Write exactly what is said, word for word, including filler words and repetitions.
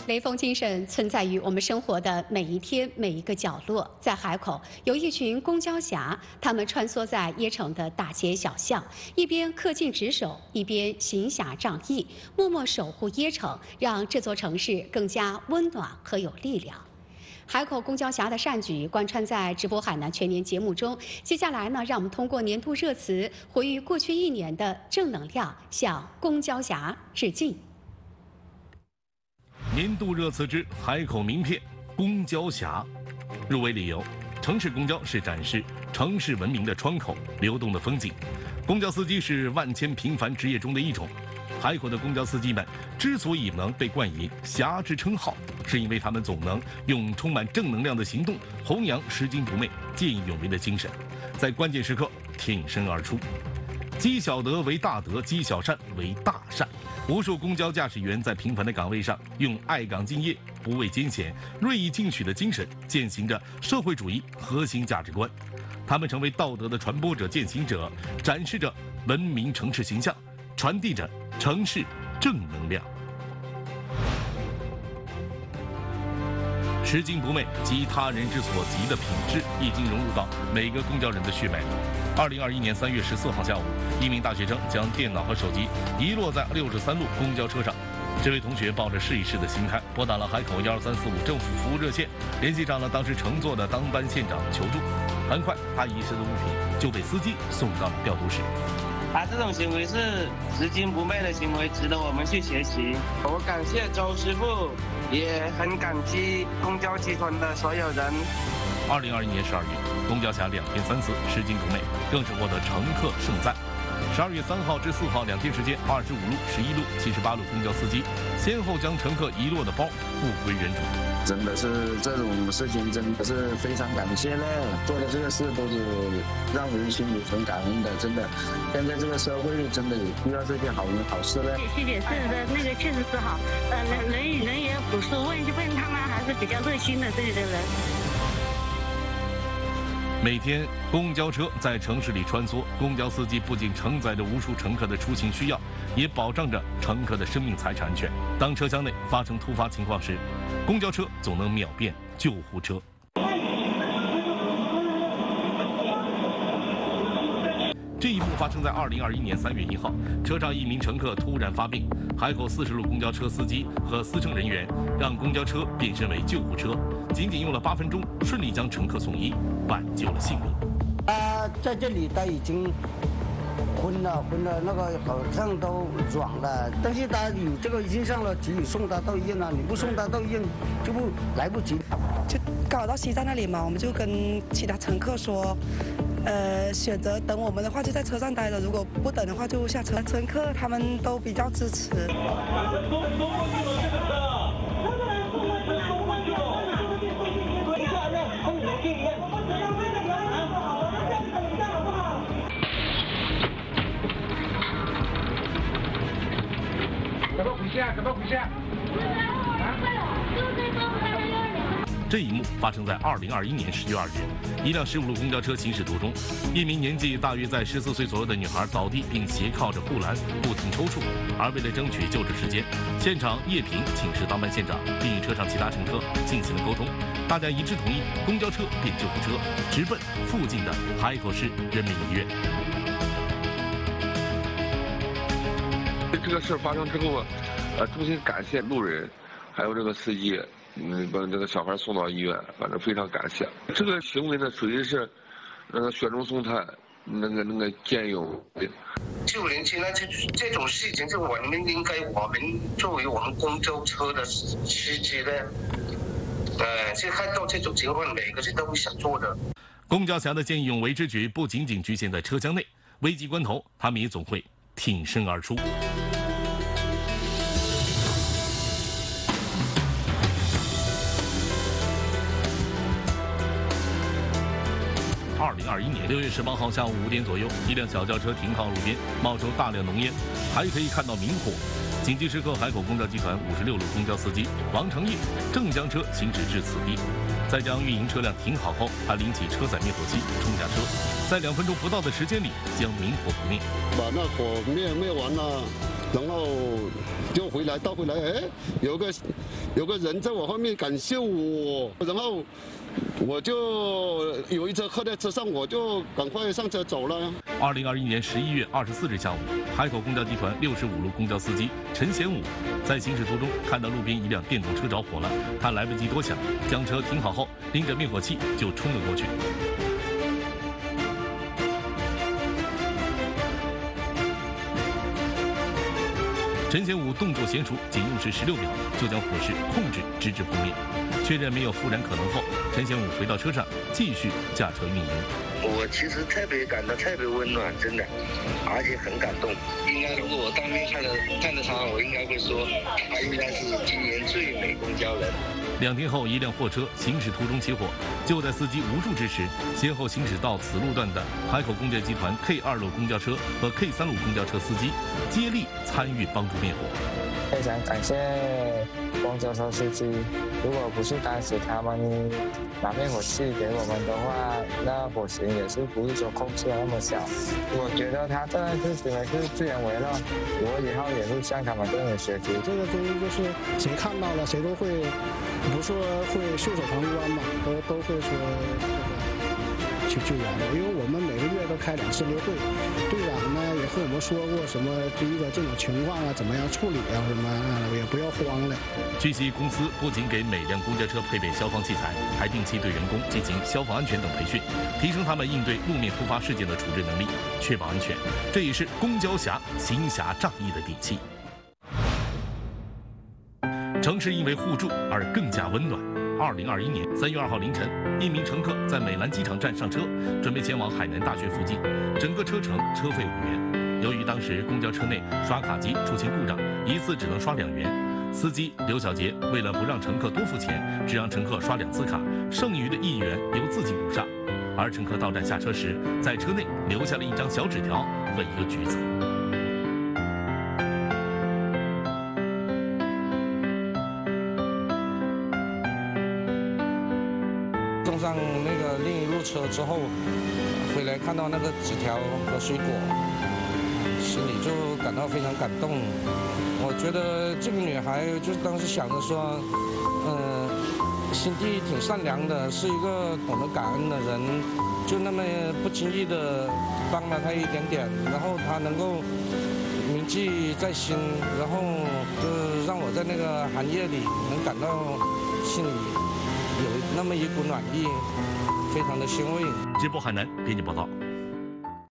雷锋精神存在于我们生活的每一天每一个角落。在海口，有一群公交侠，他们穿梭在椰城的大街小巷，一边恪尽职守，一边行侠仗义，默默守护椰城，让这座城市更加温暖和有力量。海口公交侠的善举贯穿在直播海南全年节目中。接下来呢，让我们通过年度热词回忆过去一年的正能量，向公交侠致敬。 年度热词之海口名片公交侠。入围理由：城市公交是展示城市文明的窗口，流动的风景。公交司机是万千平凡职业中的一种。海口的公交司机们之所以能被冠以侠之称号，是因为他们总能用充满正能量的行动弘扬拾金不昧、见义勇为的精神，在关键时刻挺身而出。积小德为大德，积小善为大善。无数公交驾驶员在平凡的岗位上，用爱岗敬业、不畏艰险、锐意进取的精神，践行着社会主义核心价值观。他们成为道德的传播者、践行者，展示着文明城市形象，传递着城市正能量。拾金不昧及他人之所及的品质已经融入到每个公交人的血脉里。二零二一年三月十四号下午，一名大学生将电脑和手机遗落在六十三路公交车上。这位同学抱着试一试的心态，拨打了海口幺二三四五政府服务热线，联系上了当时乘坐的当班县长求助。很快，他遗失的物品就被司机送到了调度室。 他这种行为是拾金不昧的行为，值得我们去学习。我感谢周师傅，也很感激公交集团的所有人。 二零二一年十二月，公交侠两天三次拾金不昧，更是获得乘客盛赞。十二月三号至四号两天时间，二十五路、十一路、七十八路公交司机先后将乘客遗落的包物归原主。 真的是这种事情，真的是非常感谢了。做的这个事都是让人心里很感恩的，真的。现在这个社会真的也需要这些好人好事了。 谢谢是的，那个确实是好，呃，人人与人也朴素，问问他们还是比较热心的这里的人。 每天公交车在城市里穿梭，公交司机不仅承载着无数乘客的出行需要，也保障着乘客的生命财产安全。当车厢内发生突发情况时，公交车总能秒变救护车。这一幕发生在二零二一年三月一号，车上一名乘客突然发病，海口四十路公交车司机和司乘人员让公交车变身为救护车，仅仅用了八分钟，顺利将乘客送医，挽救了性命。 他在这里他已经昏了，昏了，那个好像都软了，但是他有这个已经上了急，送他到医院了，你不送他到医院就不来不及。 就搞到西站那里嘛，我们就跟其他乘客说。呃，选择等我们的话就在车上待着，如果不等的话就下车。乘客他们都比较支持。 赶快回家，赶快回家！ 这一幕发生在二零二一年十月二日，一辆十五路公交车行驶途中，一名年纪大约在十四岁左右的女孩倒地并斜靠着护栏不停抽搐，而为了争取救治时间，现场叶平请示当班县长，并与车上其他乘客进行了沟通，大家一致同意公交车变救护车，直奔附近的海口市人民医院。 这个事发生之后，呃，衷心感谢路人，还有这个司机。嗯，把这个小孩送到医院，反正非常感谢。这个行为呢，属于是那个雪中送炭，那个那个见义勇为。 救人现在这这种事情，是我们应该，我们作为我们公交车的司机呢，呃，是看到这种情况，每个人都会想做的。 公交侠的见义勇为之举不仅仅局限在车厢内，危急关头，他们也总会挺身而出。二零二一年六月十八号下午五点左右，一辆小轿车停靠路边，冒出大量浓烟，还可以看到明火。紧急时刻，海口公交集团五十六路公交司机王成业正将车行驶至此地，在将运营车辆停好后，他拎起车载灭火器冲下车，在两分钟不到的时间里将明火扑灭。 把那火灭灭完了， 然后就回来到回来，哎，有个有个人在我后面感谢我，然后我就有一车客在车上，我就赶快上车走了。 二零二一年十一月二十四日下午，海口公交集团六十五路公交司机陈贤武在行驶途中看到路边一辆电动车着火了，他来不及多想，将车停好后，拎着灭火器就冲了过去。陈贤武动作娴熟，仅用时十六秒就将火势控制，直至扑灭。确认没有复燃可能后，陈贤武回到车上继续驾车运营。 我其实特别感到特别温暖，真的，而且很感动。应该如果我当面看到看到他，我应该会说，他应该是今年最美公交人。 两天后，一辆货车行驶途中起火，就在司机无助之时，先后行驶到此路段的海口公交集团 K 二路公交车和 K 三路公交车司机接力参与帮助灭火。 非常感谢公交车司机，如果不是当时他们拿灭火器给我们的话，那火情也是不会说控制的那么小。我觉得他这件事情呢是助人为乐，我以后也会向他们这样学习。 这个东西就是谁看到了，谁都会不说会袖手旁观嘛，都都会说去救援的。因为我们每个月都开两次例会，队长呢也和我们说过什么遇到这种情况啊，怎么样处理啊，什么也不要慌了。 据悉，公司不仅给每辆公交车配备消防器材，还定期对员工进行消防安全等培训，提升他们应对路面突发事件的处置能力，确保安全。这也是公交侠行侠仗义的底气。城市因为互助而更加温暖。二零二一年三月二号凌晨，一名乘客在美兰机场站上车，准备前往海南大学附近，整个车程车费五元。由于当时公交车内刷卡机出现故障，一次只能刷两元。司机刘小杰为了不让乘客多付钱，只让乘客刷两次卡，剩余的一元由自己补上。而乘客到站下车时，在车内留下了一张小纸条和一个橘子。 送上那个另一路车之后，回来看到那个纸条和水果，心里就感到非常感动。我觉得这个女孩就是当时想着说，嗯、呃，心地挺善良的，是一个懂得感恩的人，就那么不经意的帮了她一点点，然后她能够铭记在心，然后就让我在那个寒夜里能感到心里有那么一股暖意，非常的欣慰。 直播海南，编辑报道。